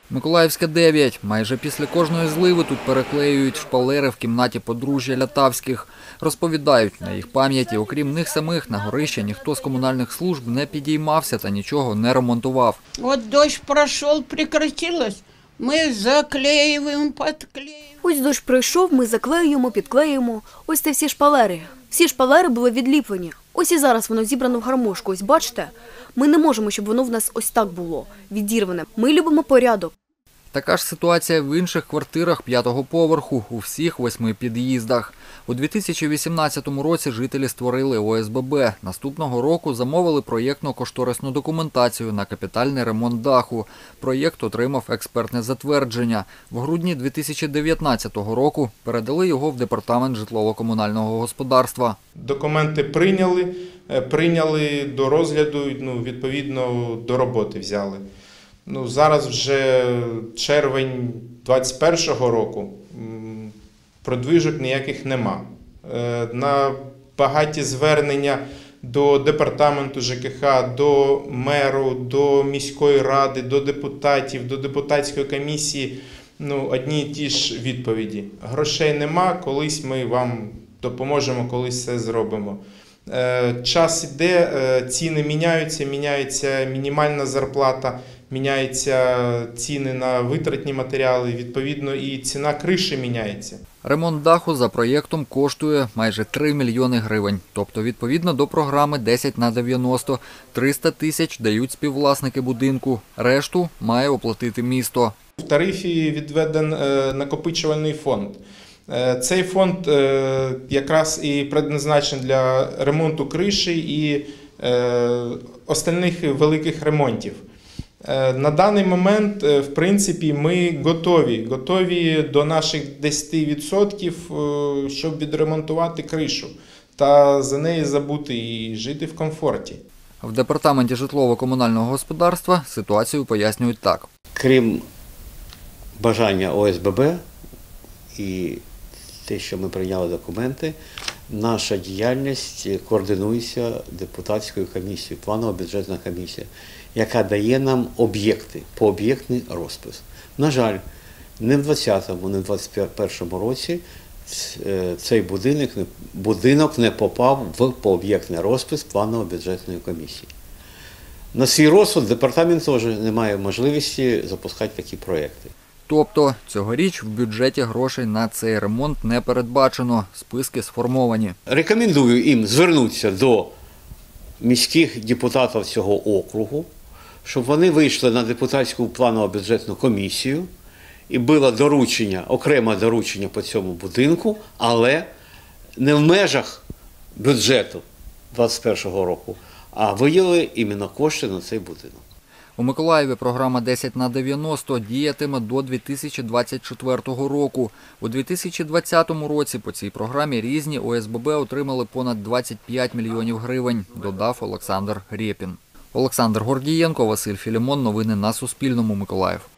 Миколаївська, 9. Майже після кожної зливи тут переклеюють шпалери в кімнаті подружжя Лятавських. Розповідають, на їх пам'яті, окрім них самих, на горище ніхто з комунальних служб не підіймався та нічого не ремонтував. От дощ пройшов, прекратилось, ми заклеюємо, підклеюємо. Ось дощ пройшов, ми заклеюємо, підклеюємо. Ось це всі шпалери. Всі шпалери були відліплені. Ось і зараз воно зібрано в гармошку. Ось бачите? Ми не можемо, щоб воно в нас ось так було, відірване. Ми любимо порядок. Така ж ситуація в інших квартирах 5-го поверху, у всіх 8 під'їздах. У 2018 році жителі створили ОСББ. Наступного року замовили проєктно-кошторисну документацію на капітальний ремонт даху. Проєкт отримав експертне затвердження. В грудні 2019 року передали його в департамент житлово-комунального господарства. Документи прийняли до розгляду, відповідно до роботи взяли. Зараз вже червень 2021 року, продвижок ніяких нема. На багаті звернення до департаменту ЖКХ, до меру, до міської ради, до депутатів, до депутатської комісії одні і ті ж відповіді. Грошей нема, колись ми вам допоможемо, колись все зробимо. Час іде, ціни міняється мінімальна зарплата, міняються ціни на витратні матеріали, відповідно і ціна криші міняється. Ремонт даху за проєктом коштує майже 3 мільйони гривень. Тобто, відповідно до програми 10/90, 300 тисяч дають співвласники будинку. Решту має оплатити місто. В тарифі відведен накопичувальний фонд. Цей фонд якраз і предназначений для ремонту криші і остальних великих ремонтів. На даний момент, в принципі, ми готові до наших 10%, щоб відремонтувати кришу та за неї забути і жити в комфорті. В департаменті житлово-комунального господарства ситуацію пояснюють так. Крім бажання ОСББ і те, що ми прийняли документи, наша діяльність координується депутатською комісією, планово-бюджетна комісія, яка дає нам об'єкти, пооб'єктний розпис. На жаль, не в 2020-му, не в 2021 році цей будинок не попав в пооб'єктний розпис планово-бюджетної комісії. На свій розсуд департамент теж не має можливості запускати такі проєкти. Тобто, цьогоріч в бюджеті грошей на цей ремонт не передбачено, списки сформовані. Рекомендую їм звернутися до міських депутатів цього округу, щоб вони вийшли на депутатську планово-бюджетну комісію і було доручення, окреме доручення по цьому будинку, але не в межах бюджету 2021 року, а виділили іменно кошти на цей будинок. У Миколаєві програма 10/90 діятиме до 2024 року. У 2020 році по цій програмі різні ОСББ отримали понад 25 мільйонів гривень, додав Олександр Рєпін. Олександр Гордієнко, Василь Філімон. Новини на Суспільному. Миколаїв.